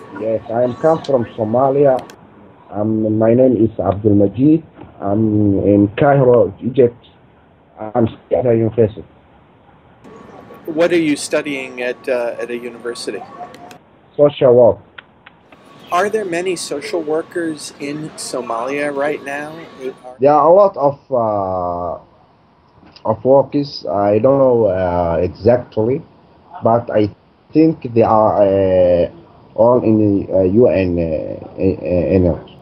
Yes, I am come from Somalia. My name is Abdulmageed. I'm in Cairo, Egypt. I'm at a university. What are you studying at a university? Social work. Are there many social workers in Somalia right now? There are a lot of workers. I don't know exactly, but I think they are all in the UN.